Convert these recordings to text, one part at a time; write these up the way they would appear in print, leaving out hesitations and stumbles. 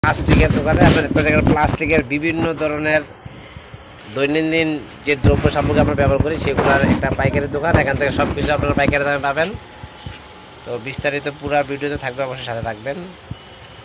প্লাস্টিকের দোকানে আপনার প্লাস্টিকের বিভিন্ন ধরনের দৈনন্দিন যে দ্রব্য সামগ্রী আমরা ব্যবহার করি সেগুলোর একটা পাইকারি দোকান। এখান থেকে সব কিছু আপনারা পাইকারি দামে পাবেন। তো বিস্তারিত পুরো ভিডিওতে থাকবে, অবশ্যই সাথে থাকবেন। তো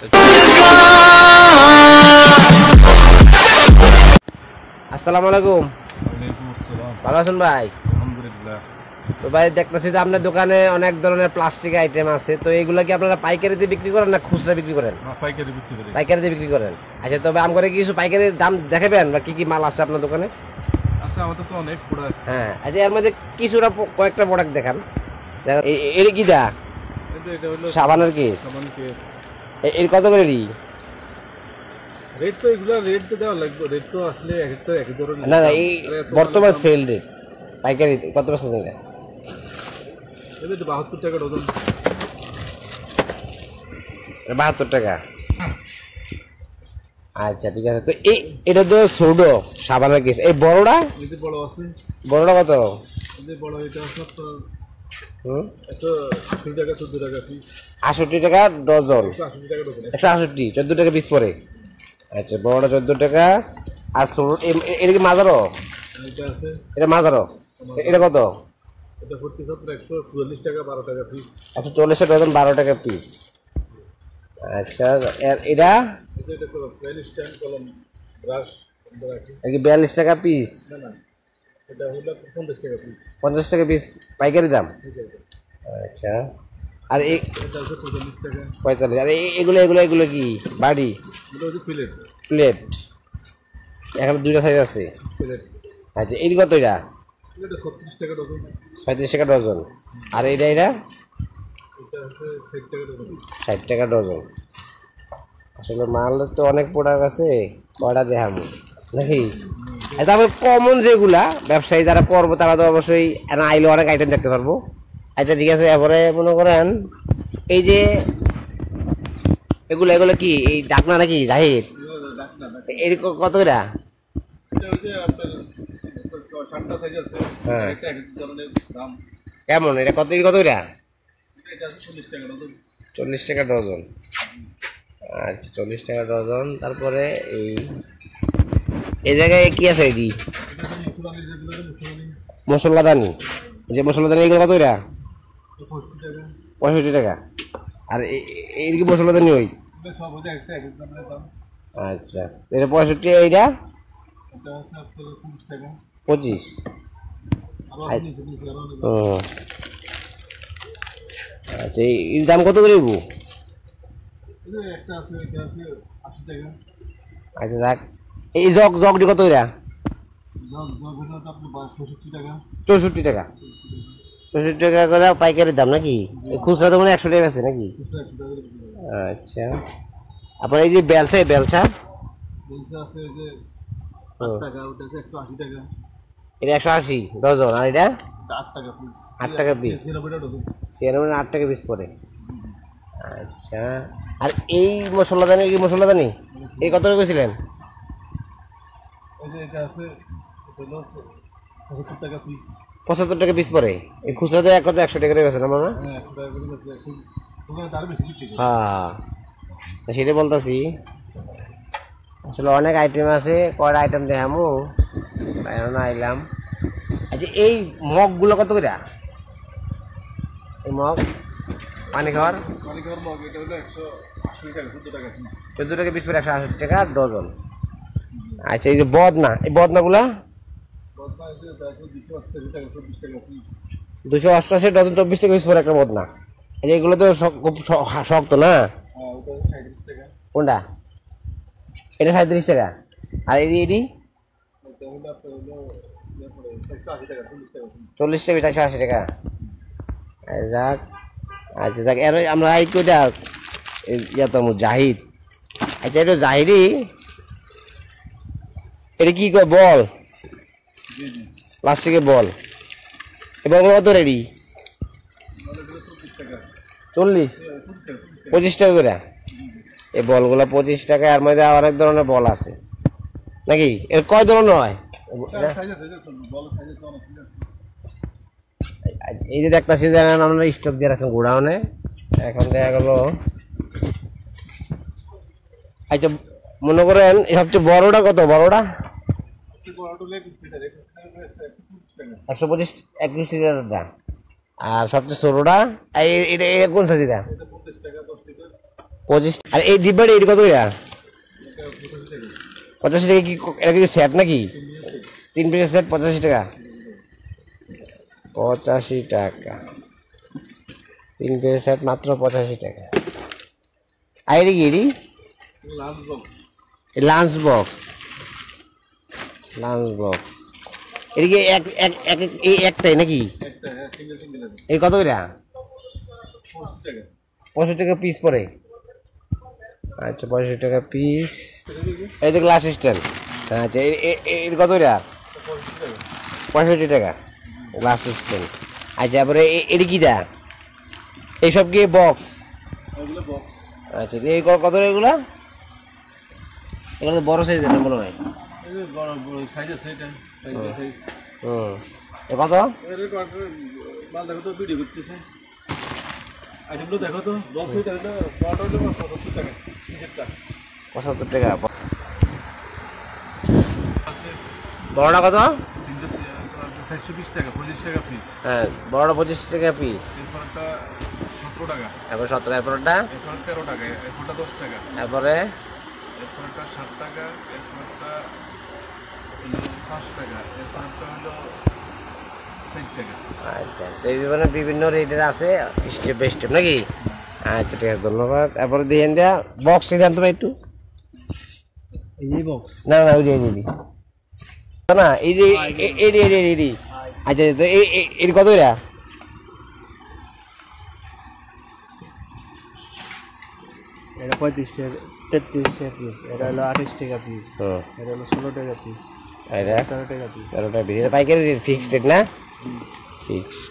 আসসালামু আলাইকুম। ভালো আছেন ভাই? আলহামদুলিল্লাহ। তো ভাই দেখতেছি যে আপনার দোকানে অনেক ধরনের প্লাস্টিক আইটেম আছে, তো এইগুলা কি আপনারা পাইকারিতে বিক্রি করেন না খুচরা বিক্রি করেন? পাইকারি বিক্রি করি। পাইকারিতে বিক্রি করেন। আচ্ছা, তবে আমগরে কিছু পাইকারি দাম দেখাবেন বা কি কি মাল আছে আপনার দোকানে? আচ্ছা, আমাদের তো অনেক প্রোডাক্ট। হ্যাঁ, আচ্ছা, এর মধ্যে কিছুটা কয়েকটা প্রোডাক্ট দেখান। এর কি দা এটা হলো সাবানের কেস। সাবান কেস। এর কত করে রেট তো এগুলা রেট তো দেওয়া লাগবে। রেট তো আসলে এক ধরনের না, এই বর্তমান সেল রেট পাইকারি কত পার্সেন্ট? এটা 72 টাকা ডজন। 72 টাকা। আচ্ছা, ঠিক আছে। তো এটা তো ছোট সাবানের কেস। এই বড়টা? এই বড় আছে। বড়টা কত? এই বড় এটা আছে তো এটা 80 টাকা 14 টাকা পিস। 68 টাকা ডজন। 180 টাকা ডজন। 168 14 টাকা পিস পড়ে। আচ্ছা, বড়টা 14 টাকা। আর ছোট এটা কি মাজারো? এটা আছে। এটা মাজারো। এটা কত? এটা 144 টাকা 12 টাকা পিস। 140 ডজন 12 টাকা পিস। আচ্ছা, এটা এটা তো 42 টাকা কলম ব্রাশ রাখি। কি 42 টাকা পিস? না না, এটা হলো 50 টাকা পিস। 50 টাকা পিস পাইকারি দাম। আচ্ছা, আর এটা হচ্ছে 45 টাকা। 45। আর এগুলো এগুলো এগুলো কি বাড়ি? এটা হচ্ছে প্লেট। প্লেট এখানে দুইটা সাইজ আছে। প্লেট। আচ্ছা, এই কত? এটা 36 টাকা ডজন। 35 টাকা ডজন। আর এটা এটা হচ্ছে 60 টাকা ডজন। 60 টাকা ডজন। আসলে মাল তো অনেক প্রোডাক্ট আছে, কয়টা দেখাবো নাকি? তারপরে কমন যেগুলা ব্যবসায়ী যারা করবো তারা তো অবশ্যই আইলে অনেক আইটেম দেখতে পারবো। আচ্ছা, ঠিক আছে। এরপরে মনে করেন এই যে এগুলো এগুলো কি এই ডাকনা নাকি জাহির? এর কত করে? এটা হচ্ছে আপনার 60টা সাইজ আছে। হ্যাঁ, একটা এক ধরনের দাম। কেমন এটা? কত কত করে? এটা আছে 40 টাকা ডজন। 40 টাকা ডজন। আচ্ছা, 40 টাকা ডজন। তারপরে এই জায়গায় কি আছে? এটি মশলাদানি। যে মশলাদানি এগুলো কত করে? 65 টাকা। আর এই কি মশলাদানি ওই? সব হচ্ছে একটা এক ধরনের দাম। আচ্ছা, এটা 65। এইটা এটা হচ্ছে আপনার 30 টাকা। 25। আচ্ছা, এর দাম কত করে? একটা আছে, এটা আছে 80 টাকা। আচ্ছা, যাক। এই জগটি কত করে? জগ হলো আপনার 65 টাকা। 64 টাকা। 64 টাকা করে পাইকারি দাম নাকি? খুচরা তো মানে 100 টাকা আছে নাকি? আচ্ছা, আপনার এই যে বেলচা বেলচা আছে যে 8 টাকা, ওটা আছে 180 টাকা। এটা 180 ডজন। আর এটা 8 টাকা পিস। 8 টাকা পিস। 90 ডজন। 8 টাকা পিস পড়ে। আচ্ছা, আর এই মশলাদানি কি মশলাদানি এই কত করে কইছিলেন? এই যে এটা আছে, এটা হলো 75 টাকা পিস। 75 টাকা পিস পড়ে। এই খুচরা তো 100 টাকা করে বেচেন আমরা? হ্যাঁ, 100 টাকা করে আছে। এখন ওখানে তার বেশি বিক্রি করে। হ্যাঁ, সেটা বলতেছি। আসলে অনেক আইটেম আছে, কয়টা আইটেম দেখামু বাইরে আইলাম। আচ্ছা, এই মগগুলো কত করে? এই মগ পানি খাওয়ার মগ এটা হলো 180 টাকা 14 টাকা পিস। 14 টাকা পিস পড়ে 180 টাকা ডজন। আচ্ছা, এই যে বদনা, এই বদনাগুলা 288 টাকা 24 টাকা পিস। 288 ডজন 24 টাকা পিস পড়ে একটা বদনা। এই যে এগুলো তো খুব শক্ত না? হ্যাঁ, ওটা 37 টাকা। কোনটা? এটা 37 টাকা। আর এডি এটা হলো আপনার হলো 180 টাকা 40 টাকা। 40 টাকা 180 টাকা। যাক। আচ্ছা, যাক। এর আমরা এই কইটা ইয়াতো জাহিদ। আচ্ছা, এটা জাহিরি। এটা কি কয়? বল, প্লাস্টিকের বল। এবং কত রেডি? 40 25 টাকা করে। এই বলগুলো 25 টাকা। এর মধ্যে আর এক ধরনের বল আছে নাকি? এর কয় ধরনের হয়? এই যে দেখতেছি যে আমরা স্টক দিয়ে রাখছেন গোডাউনে। এখন দেখা গেল আচ্ছা মনে করেন সবচেয়ে বড়টা কত? বড়টা 125 21 লিটারের দাম। আর সবচেয়ে ছোটটা এটা কোন সাইজ? এটা 25। আর এই ডিব্বাটা এটা কত? এটা 85 টাকা। কি এটা কি সেট নাকি? 3 পিসের সেট 85 টাকা। 85 টাকা 3 পিসের সেট মাত্র 85 টাকা। আর এটা কি? এটি লাঞ্চ বক্স। এটা কি এই একটাই নাকি? এই কত করে? 65 টাকা পিস পড়ে। আচ্ছা 65 টাকা পিস। এই যে গ্লাস স্ট্যান্ড। আচ্ছা এর কত করে? 65 টাকা গ্লাস স্ট্যান্ড। আচ্ছা তারপরে এটা কিটা? এইসব কি বক্স? আচ্ছা এই কত করে এগুলা? এগুলো তো বড় সাইজ এটা মনে হয়। কত? পঁচাত্তর টাকা। বড়টা কত? 420 টাকা 25 টাকা পিস। হ্যাঁ বড়টা 25 টাকা পিস। এরপরটা 17 টাকা। এরপর 17। এরপরটা 13 টাকা। এরপরটা 10 টাকা। এরপরে এরপরটা 7 টাকা। এরপরটা 5 টাকা। এরপরটা হলো 60 টাকা। আচ্ছা তো এই মানে বিভিন্ন রেটের আছে স্টেপ বাই স্টেপ নাকি? আচ্ছা ঠিক আছে ধন্যবাদ। তারপরে দিয়ে দেয়া বক্স দেন তো ভাই একটু। এই বক্স না না ওই যে না এই যে এই আচ্ছা তো এই কত এটা? এটা 35 টাকা 33 টাকা পিস। এটা হলো 28 টাকা পিস। এটা হলো 16 টাকা পিস। এটা 13 টাকা পিস। 13 টাকা পিস। এটা পাইকারি রেট ফিক্সড রেট না? ফিক্সড।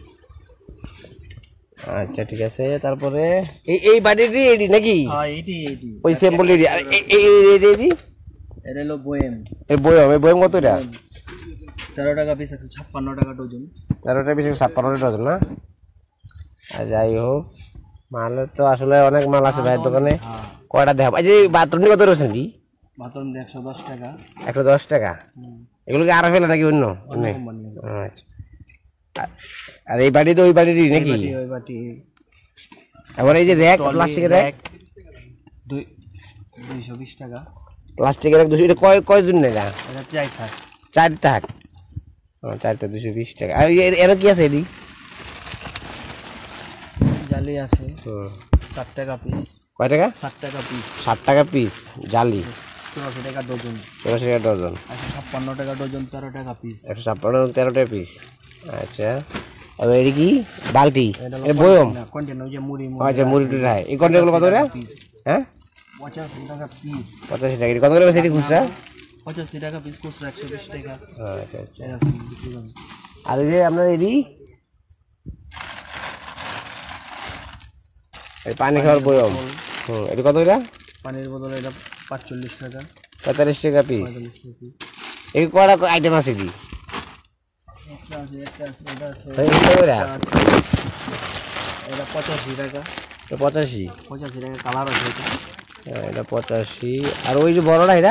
আচ্ছা ঠিক আছে। তারপরে এই বাড়িটি এডি নাকি? হ্যাঁ এইটি ওই স্যাম্পল এডি। আর এই এটা হলো বয়েম। এই বয়ম কত এটা? 13 টাকা পিস। 56 টাকা ডজন। 13 টাকা পিস 56 ডজন না? আর যাই হোক মাল তো আসলে অনেক মাল আছে ভাইয়ের দোকানে। কয়টা দেখাবো? এই যে বাথরুম কত রয়েছেন কি? বাথরুম 110 টাকা। 110 টাকা। এগুলো কি আরো ফেলে নাকি অন্য? আচ্ছা আর এই বাড়ি তো ওই বাড়িরই নাকি? ওই বাটি। আবার এই যে র্যাক প্লাস্টিকের র্যাক 220 টাকা। প্লাস্টিকের র্যাক 200। এটা কয় দিন না? এটা 4 থাক। 4 থাক। 4টা 220 টাকা। আর এর কি আছে এডি? জালি আছে 7 টাকা পিস। কয় টাকা? 7 টাকা পিস। 7 টাকা পিস জালি। 84 টাকা ডজন। 84 টাকা ডজন। 56 টাকা ডজন। 13 টাকা পিস। 156 13 টাকা পিস। আচ্ছা আর এটা কি? বালতি বয়ম কন্টেনার ওই যে মুড়ি। আচ্ছা মুড়ি টুড়ি হয়। এই কন্টেনারগুলো কত করে? হ্যাঁ 85 টাকা পিস। 85 টাকা। কত করে সেটি খুচরা? 85 টাকা পিস খুচরা। 120 টাকা। আচ্ছা আচ্ছা। আর এই যে আপনার এডি এই পানি খাওয়ার বয়ম। এটা কত করে? পানির বোতল এটা 45 টাকা। 45 টাকা পিস। 45 টাকা পিস। এই কয়টা আইটেম আছে এডি? একটা আছে এটা আছে। এটা 85 টাকা। 85 টাকা কালার আছে এটা। এটা 85। আর ওই যে বড়টা এটা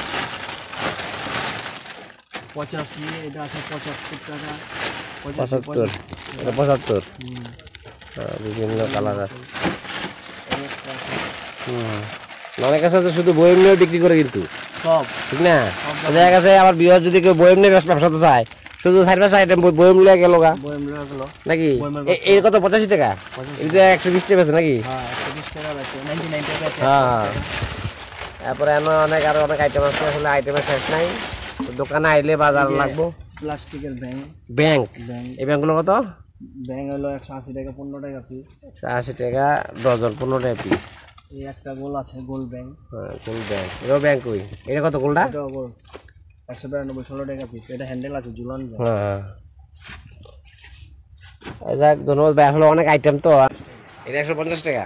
85। এটা আছে 75 টাকা। 75। এটা 75। বিভিন্ন কালার আছে। অনেক কাছে তো শুধু বয়ম নিয়ে বিক্রি করে কিন্তু সব ঠিক না? দেখা গেছে আমার বিহার যদি কেউ বয়ম নিয়ে ব্যবসা চায় শুধু 4-5 আইটেম বয়ম লিয়ে গেল নাকি? এর কত? 85 টাকা। এটা 120 টাকা আছে নাকি? হ্যাঁ 120 টাকা আছে। 99 টাকা আছে। হ্যাঁ তারপরে আরো অনেক আইটেম আছে। আসলে আইটেমের শেষ নাই। দোকানে আইলে বাজার লাগবো। প্লাস্টিকের ব্যাংক। এই ব্যাংকগুলো কত? ব্যাংক হলো 180 টাকা 15 টাকা পিস। 180 টাকা ডজন 15 টাকা পিস। এই একটা গোল আছে গোল ব্যাংক। হ্যাঁ গোল ব্যাংক। এটাও ব্যাংক কই? এটা কত গোলটা? এটাও গোল 192 16 টাকা পিস। এটা হ্যান্ডেল আছে ঝুলান যায়। হ্যাঁ যাক ধন্যবাদ ভাই। আসলে অনেক আইটেম তো। এটা 150 টাকা।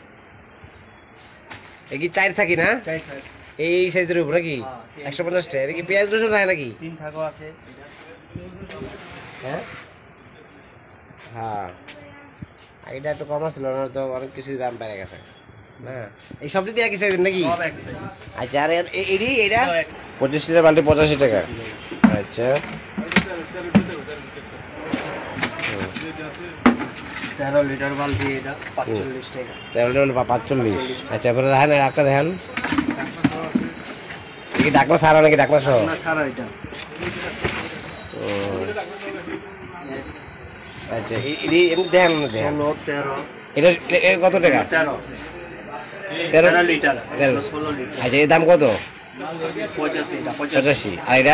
এই কি 4 থাকি না? এই সাইজের উপর নাকি? 150 টাকা। এটা কি পেঁয়াজ রসুন নাই নাকি? 3 থাকও আছে। হ্যাঁ হ্যাঁ এটা একটু কম ছিল না তো অনেক কিছু দাম বেড়ে গেছে। হ্যাঁ এই সবটি একই সাইজ নাকি? সব এক সাইজ। আচ্ছা আর এইটা 25 লিটার বালতি 85 টাকা। আচ্ছা 13 লিটার বালতি এটা 45 টাকা। 13 লিটার 45। আচ্ছা এবারে দেখেন একটা দেখেন কি ডাকনা সারা নাকি ডাকনা সহ? না ছাড়া এটা। আচ্ছা এমনি দেখেন 16 13 এটা কত টাকা? 13 লিটার 16 লিটার। আচ্ছা এর দাম কত? 85 এটা 85। আর এটা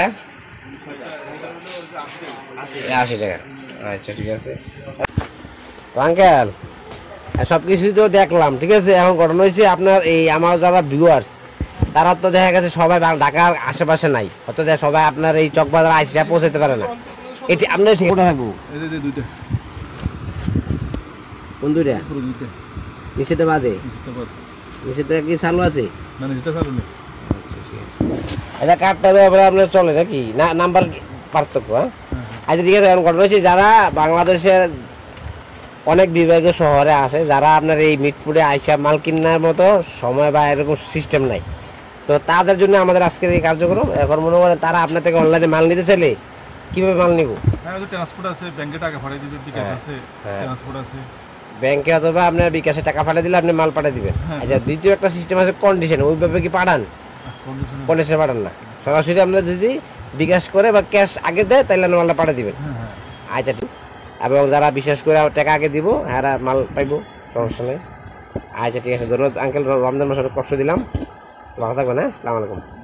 80 টাকা। আচ্ছা ঠিক আছে আঙ্কেল সব কিছুই তো দেখলাম, ঠিক আছে। এখন ঘটনা হয়েছে আপনার এই আমার যারা ভিউয়ার্স তারা তো দেখা গেছে সবাই ঢাকার আশেপাশে নাই, হয়তো সবাই আপনার এই চকবাজার আইসা পৌঁছাতে পারে না। এটি আপনার ঠিক থাকবো কোন দুইটা? নিচেটা বাদে নিচেটা কি চালু আছে? আচ্ছা কার্ডটা তো আপনার চলে নাকি না নাম্বার পার্থক্য? হ্যাঁ আচ্ছা ঠিক আছে। এখন ঘটনা হয়েছে যারা বাংলাদেশের অনেক বিভাগীয় শহরে আছে, যারা আপনার এই মিটফুডে আইসা মাল কেনার মতো সময় বা এরকম সিস্টেম নাই, তো তাদের জন্য আমাদের আজকের এই কার্যক্রম। এখন মনে করেন তারা আপনার থেকে অনলাইনে মাল নিতে চাইলে কিভাবে মাল নিব? ব্যাংকে অথবা আপনার বিকাশে টাকা পাঠিয়ে দিলে আপনি মাল পাঠিয়ে দিবেন। আচ্ছা দ্বিতীয় একটা সিস্টেম আছে কন্ডিশন, ওইভাবে কি পাঠান? কন্ডিশনে পাঠান না, সরাসরি আপনার যদি বিকাশ করে বা ক্যাশ আগে দেয় তাহলে মালটা পাঠিয়ে দিবেন। আচ্ছা ঠিক। এবং যারা বিশেষ করে টাকা আগে দিব এরা মাল পাইব, সমস্যা নেই। আচ্ছা ঠিক আছে, ধন্যবাদ আঙ্কেল। রমজান মাসে কষ্ট দিলাম, ভালো থাকবেন। হ্যাঁ আসসালামু আলাইকুম।